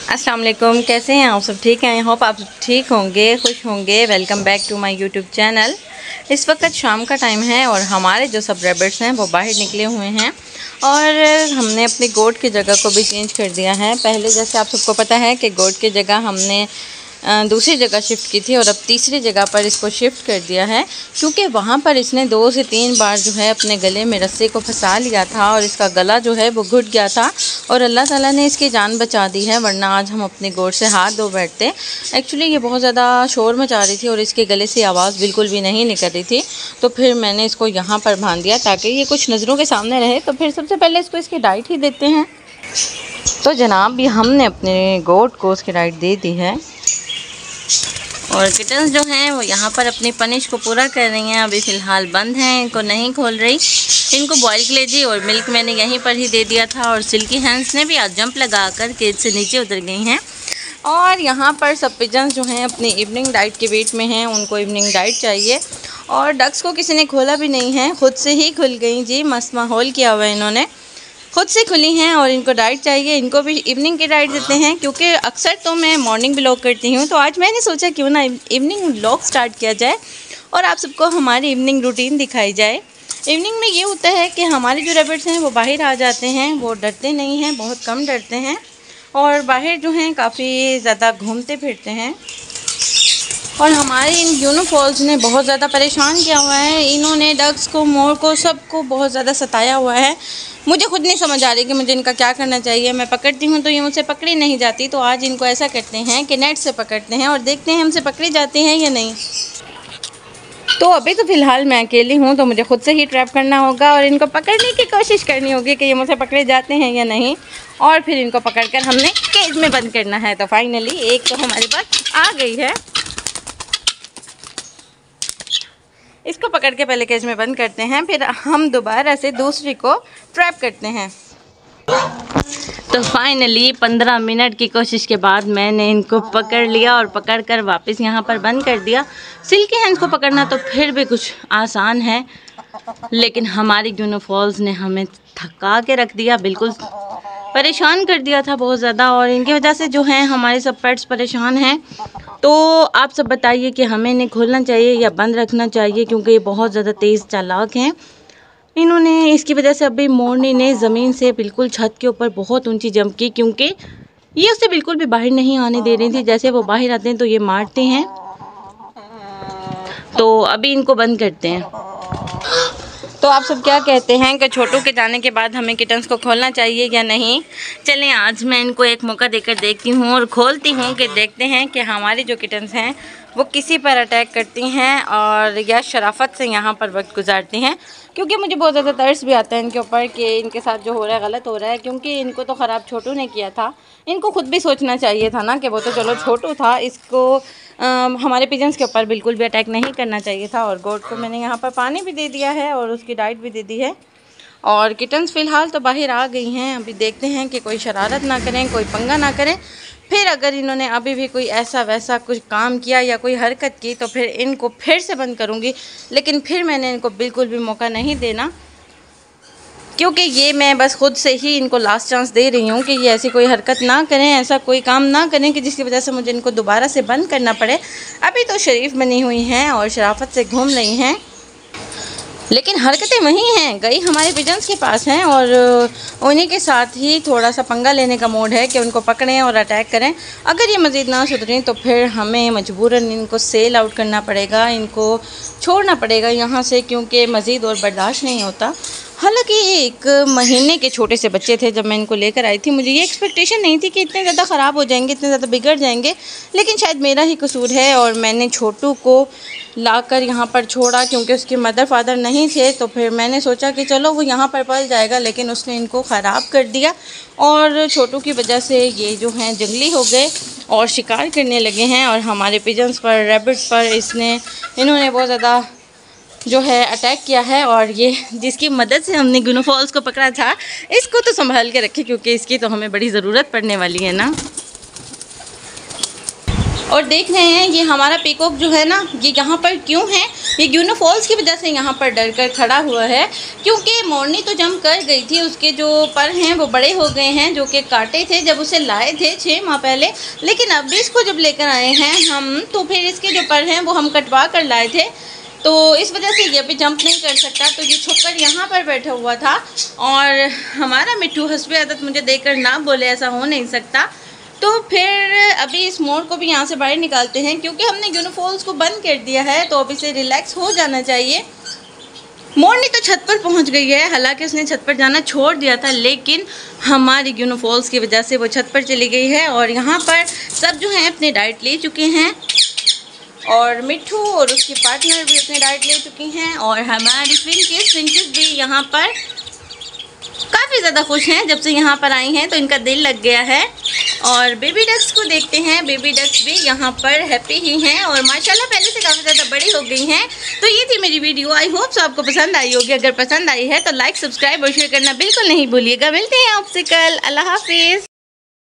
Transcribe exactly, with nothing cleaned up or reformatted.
अस्सलाम वालेकुम, कैसे हैं आप सब? ठीक हैं? आई होप आप ठीक होंगे, खुश होंगे। Welcome back to my YouTube channel. इस वक्त शाम का टाइम है और हमारे जो सब रैबिट्स हैं वो बाहर निकले हुए हैं और हमने अपनी गोट की जगह को भी चेंज कर दिया है। पहले जैसे आप सबको पता है कि गोट की जगह हमने दूसरी जगह शिफ्ट की थी और अब तीसरी जगह पर इसको शिफ्ट कर दिया है, क्योंकि वहाँ पर इसने दो से तीन बार जो है अपने गले में रस्से को फंसा लिया था और इसका गला जो है वो घुट गया था और अल्लाह ताला ने इसकी जान बचा दी है, वरना आज हम अपनी गोट से हाथ धो बैठते। एक्चुअली ये बहुत ज़्यादा शोर मचा रही थी और इसके गले से आवाज़ बिल्कुल भी नहीं निकल रही थी, तो फिर मैंने इसको यहाँ पर बांध दिया ताकि ये कुछ नज़रों के सामने रहे। तो फिर सबसे पहले इसको इसकी डाइट ही देते हैं। तो जनाब ये हमने अपने गोट को उसकी डाइट दे दी है और किटन्स जो हैं वो यहाँ पर अपनी पनिश को पूरा कर रही हैं। अभी फ़िलहाल बंद हैं, इनको नहीं खोल रही। इनको बॉयल के लिए जी और मिल्क मैंने यहीं पर ही दे दिया था और सिल्की हैंड्स ने भी आज जंप लगा कर केज से नीचे उतर गई हैं। और यहाँ पर सब पिजन्स जो हैं अपनी इवनिंग डाइट के वेट में हैं, उनको इवनिंग डाइट चाहिए। और डक्स को किसी ने खोला भी नहीं है, खुद से ही खुल गई जी, मस्त माहौल किया हुआ है इन्होंने, खुद से खुली हैं और इनको डाइट चाहिए। इनको भी इवनिंग की डाइट देते हैं, क्योंकि अक्सर तो मैं मॉर्निंग ब्लॉग करती हूँ, तो आज मैंने सोचा क्यों ना इवनिंग ब्लॉग स्टार्ट किया जाए और आप सबको हमारी इवनिंग रूटीन दिखाई जाए। इवनिंग में ये होता है कि हमारे जो रैबिट्स हैं वो बाहर आ जाते हैं, वो डरते नहीं हैं, बहुत कम डरते हैं और बाहर जो हैं काफ़ी ज़्यादा घूमते फिरते हैं। और हमारे इन यूनिफॉल्स ने बहुत ज़्यादा परेशान किया हुआ है, इन्होंने डक्स को, मोर को, सबको बहुत ज़्यादा सताया हुआ है। मुझे खुद नहीं समझ आ रही कि मुझे इनका क्या करना चाहिए। मैं पकड़ती हूँ तो ये मुझसे पकड़ी नहीं जाती, तो आज इनको ऐसा करते हैं कि नेट से पकड़ते हैं और देखते हैं हमसे पकड़ी जाती हैं या नहीं। तो अभी तो फ़िलहाल मैं अकेली हूँ, तो मुझे खुद से ही ट्रैप करना होगा और इनको पकड़ने की कोशिश करनी होगी कि ये मुझसे पकड़े जाते हैं या नहीं, और फिर इनको पकड़कर हमने केज में बंद करना है। तो फाइनली एक तो हमारे पास आ गई है, इसको पकड़ के पहले केज में बंद करते हैं, फिर हम दोबारा से दूसरी को ट्रैप करते हैं। तो फाइनली पंद्रह मिनट की कोशिश के बाद मैंने इनको पकड़ लिया और पकड़ कर वापस यहाँ पर बंद कर दिया। सिल्की हैंड्स को पकड़ना तो फिर भी कुछ आसान है, लेकिन हमारी यूनिफॉल्स ने हमें थका के रख दिया, बिल्कुल परेशान कर दिया था बहुत ज़्यादा, और इनकी वजह से जो है हमारे सब पेट्स परेशान हैं। तो आप सब बताइए कि हमें इन्हें खोलना चाहिए या बंद रखना चाहिए, क्योंकि ये बहुत ज़्यादा तेज़ चालाक हैं। इन्होंने इसकी वजह से अभी मोरनी ने ज़मीन से बिल्कुल छत के ऊपर बहुत ऊंची जंप की, क्योंकि ये उसे बिल्कुल भी बाहर नहीं आने दे रही थी। जैसे वो बाहर आते हैं तो ये मारते हैं। तो अभी इनको बंद करते हैं। तो आप सब क्या कहते हैं कि छोटू के जाने के बाद हमें किटन्स को खोलना चाहिए या नहीं? चलें आज मैं इनको एक मौका देकर देखती हूँ और खोलती हूँ कि देखते हैं कि हमारी जो किटन्स हैं वो किसी पर अटैक करती हैं और या शराफत से यहाँ पर वक्त गुजारती हैं, क्योंकि मुझे बहुत ज़्यादा तरस भी आता है इनके ऊपर कि इनके साथ जो हो रहा है गलत हो रहा है। क्योंकि इनको तो ख़राब छोटू ने किया था, इनको खुद भी सोचना चाहिए था ना कि वो तो चलो छोटू था, इसको आ, हमारे पिजन्स के ऊपर बिल्कुल भी अटैक नहीं करना चाहिए था। और गोट को मैंने यहाँ पर पानी भी दे दिया है और उसकी डाइट भी दे दी है। और किटन्स फ़िलहाल तो बाहर आ गई हैं, अभी देखते हैं कि कोई शरारत ना करें, कोई पंगा ना करें। फिर अगर इन्होंने अभी भी कोई ऐसा वैसा कुछ काम किया या कोई हरकत की तो फिर इनको फिर से बंद करूँगी, लेकिन फिर मैंने इनको बिल्कुल भी मौका नहीं देना, क्योंकि ये मैं बस खुद से ही इनको लास्ट चांस दे रही हूँ कि ये ऐसी कोई हरकत ना करें, ऐसा कोई काम ना करें कि जिसकी वजह से मुझे इनको दोबारा से बंद करना पड़े। अभी तो शरीफ बनी हुई हैं और शराफत से घूम रही हैं, लेकिन हरकतें वही हैं, गई हमारे पिजन्स के पास हैं और उन्हीं के साथ ही थोड़ा सा पंगा लेने का मूड है कि उनको पकड़ें और अटैक करें। अगर ये मज़ीद ना सुधरें तो फिर हमें मजबूरन इनको सेल आउट करना पड़ेगा, इनको छोड़ना पड़ेगा यहाँ से, क्योंकि मज़ीद और बर्दाश्त नहीं होता। हालांकि एक महीने के छोटे से बच्चे थे जब मैं इनको लेकर आई थी, मुझे ये एक्सपेक्टेशन नहीं थी कि इतने ज़्यादा ख़राब हो जाएंगे, इतने ज़्यादा बिगड़ जाएंगे, लेकिन शायद मेरा ही कसूर है और मैंने छोटू को लाकर यहाँ पर छोड़ा, क्योंकि उसके मदर फादर नहीं थे। तो फिर मैंने सोचा कि चलो वो यहाँ पर पल जाएगा, लेकिन उसने इनको ख़राब कर दिया और छोटू की वजह से ये जो हैं जंगली हो गए और शिकार करने लगे हैं और हमारे पिजन्स पर, रैबिट्स पर इसने इन्होंने बहुत ज़्यादा जो है अटैक किया है। और ये जिसकी मदद से हमने यूनिफॉल्स को पकड़ा था, इसको तो संभाल के रखें, क्योंकि इसकी तो हमें बड़ी ज़रूरत पड़ने वाली है ना। और देख रहे हैं ये हमारा पीकॉक जो है ना, ये यहाँ पर क्यों है? ये यूनो फॉल्स की वजह से यहाँ पर डर कर खड़ा हुआ है, क्योंकि मोरनी तो जंप कर गई थी, उसके जो पर हैं वो बड़े हो गए हैं, जो कि काटे थे जब उसे लाए थे छः माह पहले। लेकिन अब भी इसको जब लेकर आए हैं हम, तो फिर इसके जो पर हैं वो हम कटवा कर लाए थे, तो इस वजह से ये अभी जंप नहीं कर सकता। तो ये छोकर यहाँ पर बैठा हुआ था और हमारा मिट्टू हस्बे आदत मुझे देखकर ना बोले, ऐसा हो नहीं सकता। तो फिर अभी इस मोर को भी यहाँ से बाहर निकालते हैं, क्योंकि हमने यूनो फॉल्स को बंद कर दिया है, तो अब इसे रिलैक्स हो जाना चाहिए। मोरनी तो छत पर पहुँच गई है, हालांकि उसने छत पर जाना छोड़ दिया था, लेकिन हमारी यूनो फॉल्स की वजह से वो छत पर चली गई है। और यहाँ पर सब जो हैं अपनी डाइट ले चुके हैं, और मिट्टू और उसकी पार्टनर भी अपनी डाइट ले चुकी हैं, और हमारी फिंचेस फिंचेस भी यहाँ पर काफ़ी ज़्यादा खुश हैं जब से यहाँ पर आई हैं, तो इनका दिल लग गया है। और बेबी डक्स को देखते हैं, बेबी डक्स भी यहाँ पर हैप्पी ही हैं और माशाल्लाह पहले से काफ़ी ज़्यादा बड़ी हो गई हैं। तो ये थी मेरी वीडियो, आई होप सो आपको पसंद आई होगी। अगर पसंद आई है तो लाइक, सब्सक्राइब और शेयर करना बिल्कुल नहीं भूलिएगा। मिलते हैं आपसे कल, अल्लाह हाफिज़।